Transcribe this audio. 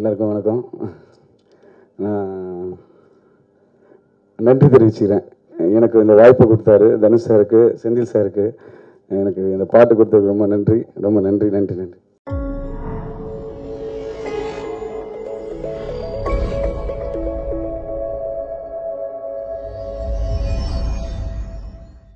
எல்லாருக்கும் வணக்கம். நான் நன்றி தெரிவிச்சுக்கிறேன். எனக்கு இந்த வாய்ப்பு கொடுத்தாரு தனுஷ் சாருக்கு, செந்தில் சாருக்கு. எனக்கு இந்த பாட்டு கொடுத்ததுக்கு ரொம்ப நன்றி, ரொம்ப நன்றி நன்றி நன்றி.